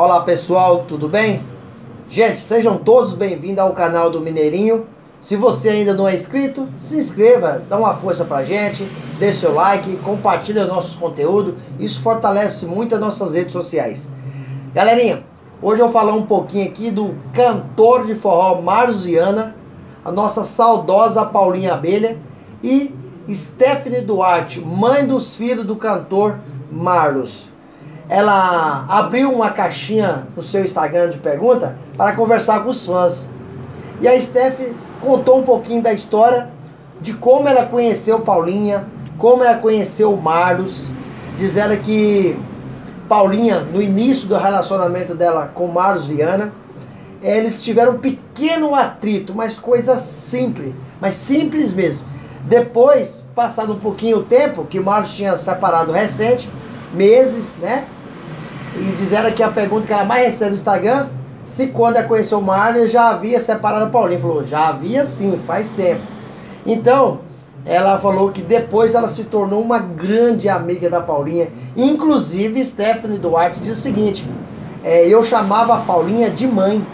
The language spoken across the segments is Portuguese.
Olá pessoal, tudo bem? Gente, sejam todos bem-vindos ao canal do Mineirinho. Se você ainda não é inscrito, se inscreva, dá uma força pra gente, deixe seu like, compartilha nossos conteúdos. Isso fortalece muito as nossas redes sociais. Galerinha, hoje eu vou falar um pouquinho aqui do cantor de forró Marlos Viana, a nossa saudosa Paulinha Abelha e Stephanie Duarte, mãe dos filhos do cantor Marlos. Ela abriu uma caixinha no seu Instagram de pergunta para conversar com os fãs. E a Steph contou um pouquinho da história de como ela conheceu Paulinha, como ela conheceu o Marlos. Diz ela que Paulinha, no início do relacionamento dela com Marlos Viana, eles tiveram um pequeno atrito, mas coisa simples, mas simples mesmo. Depois, passado um pouquinho o tempo, que o Marlos tinha separado recente, meses, né? E disseram que a pergunta que ela mais recebe no Instagram, se quando ela conheceu o Marlos, já havia separado a Paulinha. Falou, já havia sim, faz tempo. Então, ela falou que depois ela se tornou uma grande amiga da Paulinha. Inclusive, Stephanie Duarte diz o seguinte, eu chamava a Paulinha de mãe.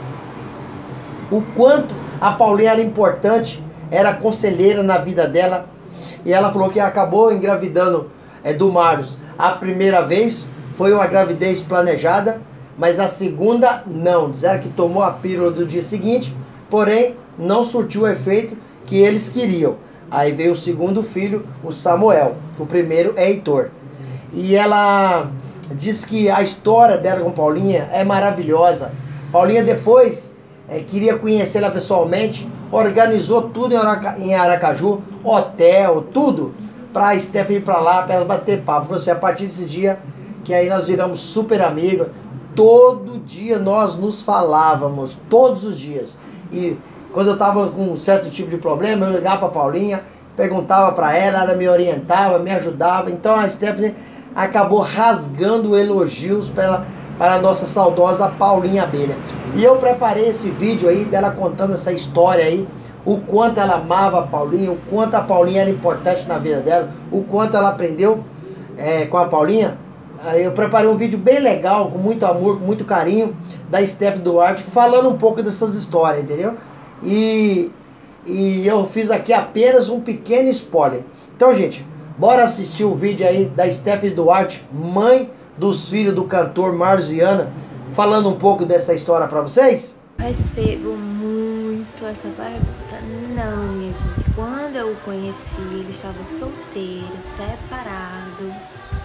O quanto a Paulinha era importante, era conselheira na vida dela. E ela falou que acabou engravidando do Marlos a primeira vez. Foi uma gravidez planejada, mas a segunda não. Disseram que tomou a pílula do dia seguinte, porém não surtiu o efeito que eles queriam. Aí veio o segundo filho, o Samuel. O primeiro é Heitor. E ela diz que a história dela com Paulinha é maravilhosa. Paulinha depois queria conhecê-la pessoalmente, organizou tudo em Aracaju, hotel, tudo, para a Stephanie ir para lá, para ela bater papo. Falou assim, a partir desse dia, que aí nós viramos super amigos, todo dia nós nos falávamos, todos os dias. E quando eu estava com um certo tipo de problema, eu ligava para Paulinha, perguntava para ela me orientava, me ajudava. Então a Stephanie acabou rasgando elogios para a nossa saudosa Paulinha Abelha. E eu preparei esse vídeo aí dela contando essa história aí, o quanto ela amava a Paulinha, o quanto a Paulinha era importante na vida dela, o quanto ela aprendeu com a Paulinha. Eu preparei um vídeo bem legal, com muito amor, com muito carinho, da Steph Duarte, falando um pouco dessas histórias, entendeu? E eu fiz aqui apenas um pequeno spoiler. Então, gente, bora assistir o vídeo aí da Steph Duarte, mãe dos filhos do cantor Marlos Viana, falando um pouco dessa história pra vocês? Recebo muito essa pergunta. Não, minha gente. Quando eu o conheci, ele estava solteiro, separado.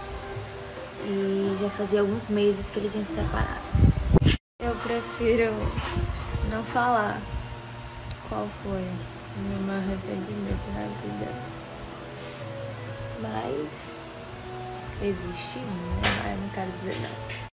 E já fazia alguns meses que ele tinha se separado. Eu prefiro não falar qual foi o meu arrependimento na vida. Mas existe, né? Mas eu não quero dizer não.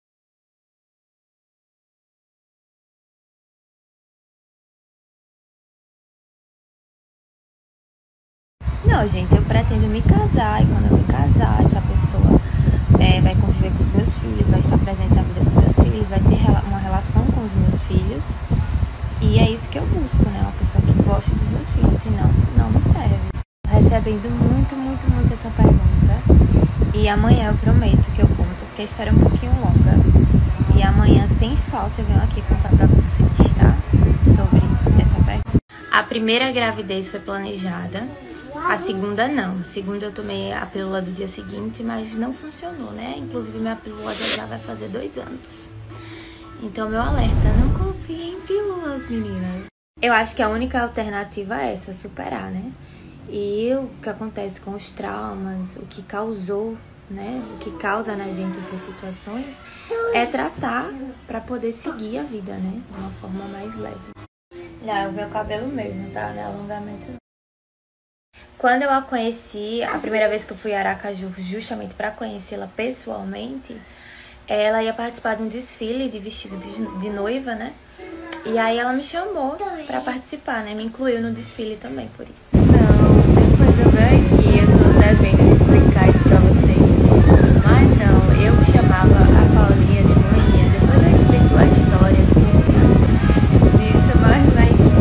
Não, gente, eu pretendo me casar. E quando eu me casar, essa pessoa vai conviver com os meus filhos, vai estar presente na vida dos meus filhos, vai ter uma relação com os meus filhos. E é isso que eu busco, né? Uma pessoa que gosta dos meus filhos, senão não me serve. Recebendo muito essa pergunta. E amanhã eu prometo que eu conto, porque a história é um pouquinho longa. E amanhã, sem falta, eu venho aqui contar pra vocês, tá? Sobre essa pergunta. A primeira gravidez foi planejada. A segunda não. A segunda eu tomei a pílula do dia seguinte, mas não funcionou, né? Inclusive minha pílula já vai fazer 2 anos. Então meu alerta, não confie em pílulas, meninas. Eu acho que a única alternativa é essa, superar, né? E o que acontece com os traumas, o que causou, né? O que causa na gente essas situações é tratar pra poder seguir a vida, né? De uma forma mais leve. Já, o meu cabelo mesmo, tá? Não é alongamento não. Quando eu a conheci, a primeira vez que eu fui a Aracaju, justamente para conhecê-la pessoalmente, ela ia participar de um desfile de vestido de noiva, né? E aí ela me chamou para participar, né? Me incluiu no desfile também, por isso. Não, depois eu venho aqui, eu tô devendo explicar isso pra vocês. Mas não, eu chamava a Paulinha de manhã, depois eu explico a história disso, mas não é isso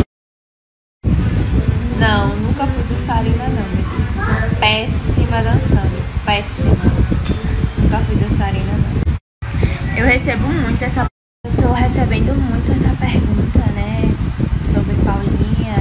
não. Não, nunca fui dançarina não, minha gente. Sou péssima dançando, péssima. Nunca fui dançarina não. Eu recebo muito essa... Eu tô recebendo muito essa pergunta, né? Sobre Paulinha,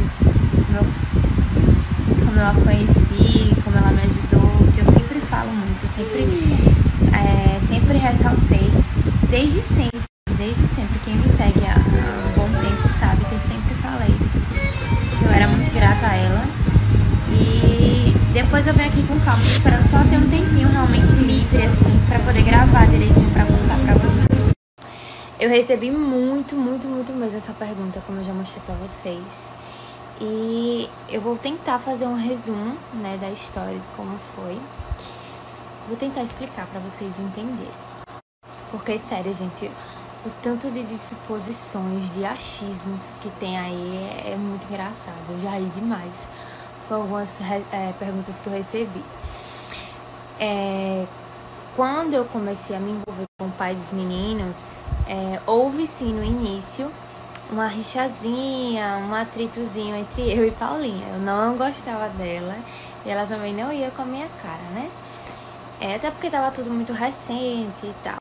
como eu a conheci, como ela me ajudou, que eu sempre falo muito, sempre ressaltei, desde sempre, quem me segue há um bom tempo sabe que eu sempre falei que eu era muito grata a ela. E depois eu venho aqui com calma, esperando só ter um tempinho realmente livre, assim, pra poder gravar direitinho, pra contar pra vocês. Eu recebi muito mesmo essa pergunta, como eu já mostrei pra vocês. E eu vou tentar fazer um resumo, né, da história, de como foi. Vou tentar explicar pra vocês entenderem. Porque, sério, gente, o tanto de suposições, de achismos que tem aí é muito engraçado. Eu já ri demais com algumas perguntas que eu recebi. Quando eu comecei a me envolver com o pai dos meninos, houve sim no início uma rixazinha, um atritozinho entre eu e Paulinha. Eu não gostava dela e ela também não ia com a minha cara, né? Até porque tava tudo muito recente e tal.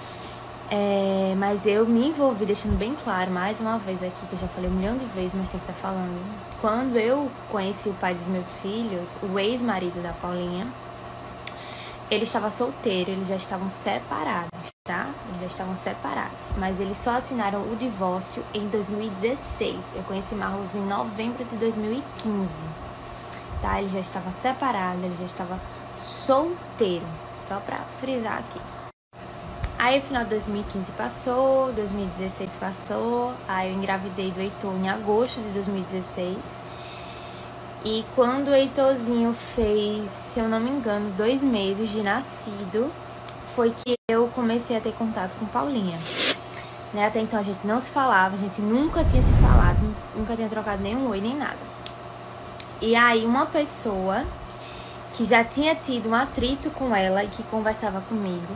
Mas eu me envolvi, deixando bem claro, mais uma vez aqui, que eu já falei 1 milhão de vezes, mas tem que estar falando. Quando eu conheci o pai dos meus filhos, o ex-marido da Paulinha, ele estava solteiro, eles já estavam separados, tá? Eles já estavam separados, mas eles só assinaram o divórcio em 2016. Eu conheci Marlos em novembro de 2015, tá? Ele já estava separado, ele já estava solteiro, só pra frisar aqui. Aí o final de 2015 passou, 2016 passou, aí eu engravidei do Heitor em agosto de 2016. E quando o Heitorzinho fez, se eu não me engano, 2 meses de nascido, foi que eu comecei a ter contato com Paulinha. Né? Até então a gente não se falava, a gente nunca tinha se falado, nunca tinha trocado nenhum oi, nem nada. E aí uma pessoa que já tinha tido um atrito com ela e que conversava comigo,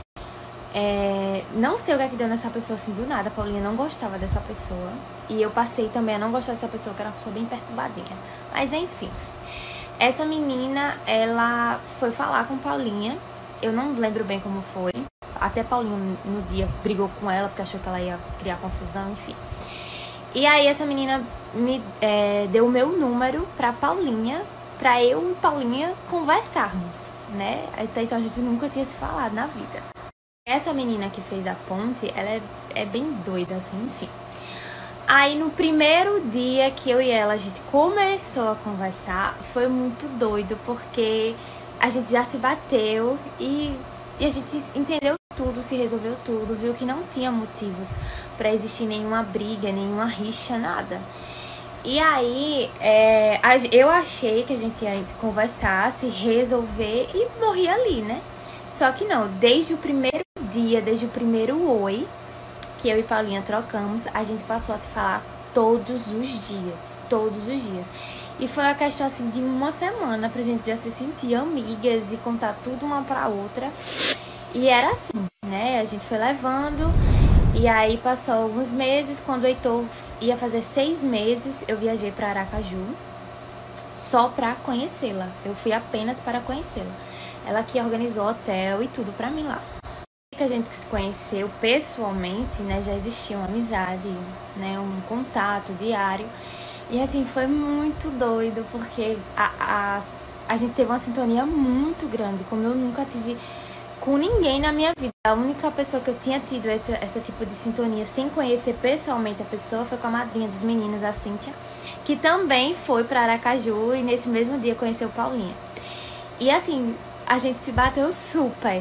não sei o que é que deu nessa pessoa assim do nada. A Paulinha não gostava dessa pessoa e eu passei também a não gostar dessa pessoa, que era uma pessoa bem perturbadinha. Mas enfim, essa menina, ela foi falar com Paulinha. Eu não lembro bem como foi. Até Paulinha no dia brigou com ela porque achou que ela ia criar confusão, enfim. E aí essa menina me deu o meu número pra Paulinha, pra eu e Paulinha conversarmos, né? Até então a gente nunca tinha se falado na vida. Essa menina que fez a ponte, ela é bem doida, assim, enfim. Aí no primeiro dia que eu e ela, a gente começou a conversar, foi muito doido, porque a gente já se bateu e a gente entendeu tudo, se resolveu tudo, viu que não tinha motivos pra existir nenhuma briga, nenhuma rixa, nada. E aí, eu achei que a gente ia conversar, se resolver e morrer ali, né? Só que não, desde o primeiro dia, desde o primeiro oi que eu e Paulinha trocamos, a gente passou a se falar todos os dias. E foi uma questão assim de 1 semana pra gente já se sentir amigas e contar tudo uma pra outra. E era assim, né? A gente foi levando, e aí passou alguns meses. Quando o Heitor ia fazer 6 meses, eu viajei pra Aracaju só pra conhecê-la. Eu fui apenas para conhecê-la. Ela que organizou hotel e tudo pra mim lá. Que a gente se conheceu pessoalmente, né, já existia uma amizade, né, um contato diário. E assim, foi muito doido, porque a gente teve uma sintonia muito grande, como eu nunca tive com ninguém na minha vida. A única pessoa que eu tinha tido esse tipo de sintonia sem conhecer pessoalmente a pessoa foi com a madrinha dos meninos, a Cíntia, que também foi para Aracaju e nesse mesmo dia conheceu Paulinha. E assim, a gente se bateu super.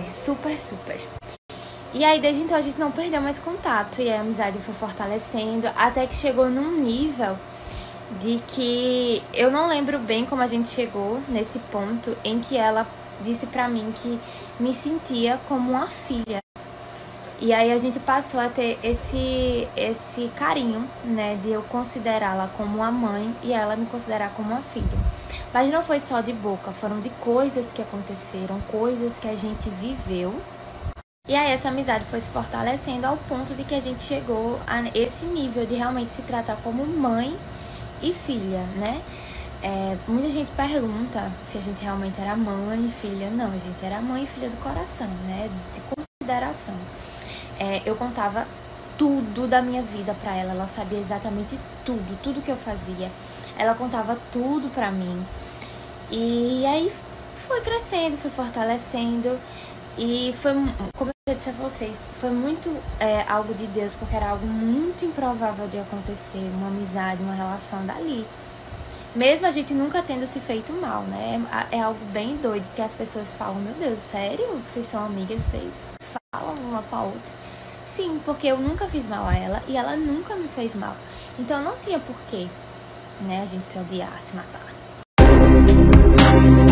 E aí, desde então, a gente não perdeu mais contato. E a amizade foi fortalecendo, até que chegou num nível de que eu não lembro bem como a gente chegou nesse ponto em que ela disse pra mim que me sentia como uma filha. E aí a gente passou a ter esse carinho, né, de eu considerá-la como uma mãe e ela me considerar como uma filha. Mas não foi só de boca, foram de coisas que aconteceram, coisas que a gente viveu. E aí essa amizade foi se fortalecendo ao ponto de que a gente chegou a esse nível de realmente se tratar como mãe e filha, né? Muita gente pergunta se a gente realmente era mãe e filha. Não, a gente era mãe e filha do coração, né? De consideração. eu contava tudo da minha vida pra ela. Ela sabia exatamente tudo que eu fazia. Ela contava tudo pra mim. E aí foi crescendo, foi fortalecendo. E foi, como eu disse a vocês, foi muito algo de Deus, porque era algo muito improvável de acontecer, uma amizade, uma relação dali. Mesmo a gente nunca tendo se feito mal, né? É algo bem doido, porque as pessoas falam, meu Deus, sério? Vocês são amigas, vocês falam uma com a outra? Sim, porque eu nunca fiz mal a ela e ela nunca me fez mal. Então não tinha porquê, né, a gente se odiar, se matar.